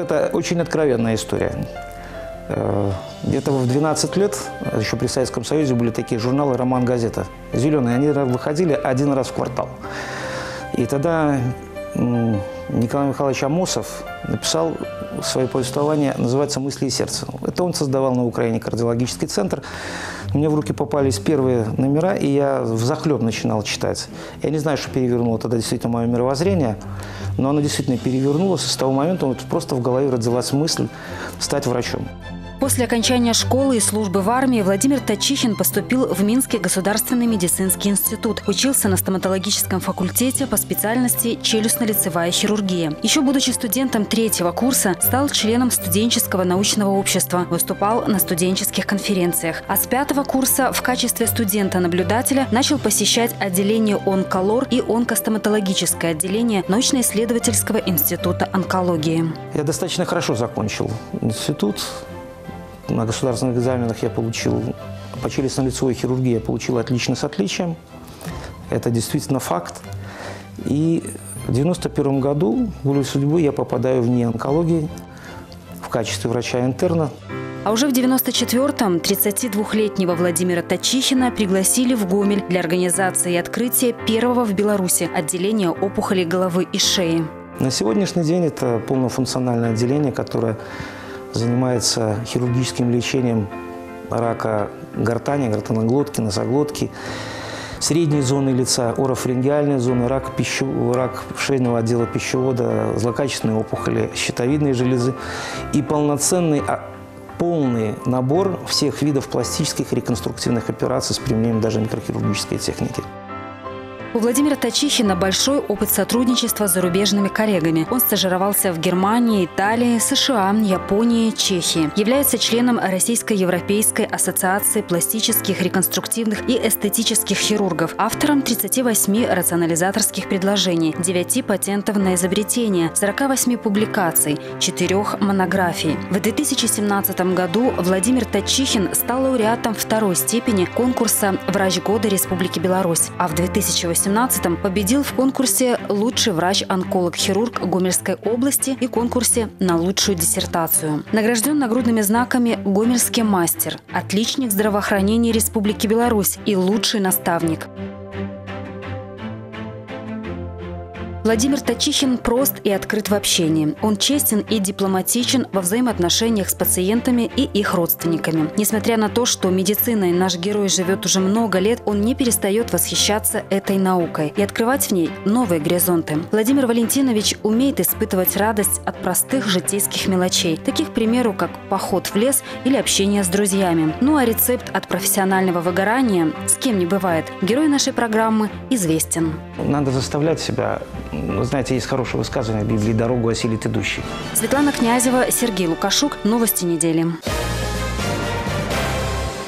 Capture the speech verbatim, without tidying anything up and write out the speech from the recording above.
Это очень откровенная история. Где-то в двенадцать лет, еще при Советском Союзе, были такие журналы «Роман», «Газета» зеленые. Они выходили один раз в квартал. И тогда Николай Михайлович Амосов написал свое повествование, называется «Мысли и сердце». Это он создавал на Украине кардиологический центр. Мне в руки попались первые номера, и я взахлеб начинал читать. Я не знаю, что перевернуло тогда действительно мое мировоззрение, но оно действительно перевернулось. И с того момента вот просто в голове родилась мысль стать врачом. После окончания школы и службы в армии Владимир Тачихин поступил в Минский государственный медицинский институт. Учился на стоматологическом факультете по специальности челюстно-лицевая хирургия. Еще будучи студентом третьего курса, стал членом студенческого научного общества, выступал на студенческих конференциях. А с пятого курса в качестве студента-наблюдателя начал посещать отделение онколор и онкостоматологическое отделение научно-исследовательского института онкологии. Я достаточно хорошо закончил институт. На государственных экзаменах я получил, по челюстно-лицевой хирургии я получил отлично с отличием. Это действительно факт. И в девяносто первом году, волей судьбы, я попадаю в НИИ онкологии в качестве врача-интерна. А уже в девяносто четвёртом тридцатидвухлетнего Владимира Тачихина пригласили в Гомель для организации и открытия первого в Беларуси отделения опухолей головы и шеи. На сегодняшний день это полнофункциональное отделение, которое занимается хирургическим лечением рака гортани, гортаноглотки, носоглотки, средней зоны лица, орофарингеальной зоны, рак, пищу, рак шейного отдела пищевода, злокачественные опухоли щитовидной железы и полноценный, полный набор всех видов пластических и реконструктивных операций с применением даже микрохирургической техники. У Владимира Тачихина большой опыт сотрудничества с зарубежными коллегами. Он стажировался в Германии, Италии, США, Японии, Чехии. Является членом Российско-Европейской ассоциации пластических, реконструктивных и эстетических хирургов. Автором тридцати восьми рационализаторских предложений, девяти патентов на изобретение, сорока восьми публикаций, четырёх монографий. В две тысячи семнадцатом году Владимир Тачихин стал лауреатом второй степени конкурса «Врач года Республики Беларусь», а в две тысячи восемнадцатом победил в конкурсе «Лучший врач-онколог-хирург Гомельской области» и конкурсе на лучшую диссертацию. Награжден нагрудными знаками «Гомельский мастер», «Отличник здравоохранения Республики Беларусь» и «Лучший наставник». Владимир Тачихин прост и открыт в общении. Он честен и дипломатичен во взаимоотношениях с пациентами и их родственниками. Несмотря на то, что медициной наш герой живет уже много лет, он не перестает восхищаться этой наукой и открывать в ней новые горизонты. Владимир Валентинович умеет испытывать радость от простых житейских мелочей, таких, к примеру, как поход в лес или общение с друзьями. Ну а рецепт от профессионального выгорания с кем не бывает. Герой нашей программы известен. Надо заставлять себя. Вы знаете, есть хорошее высказывание в Библии: «Дорогу осилит идущий». Светлана Князева, Сергей Лукашук. Новости недели.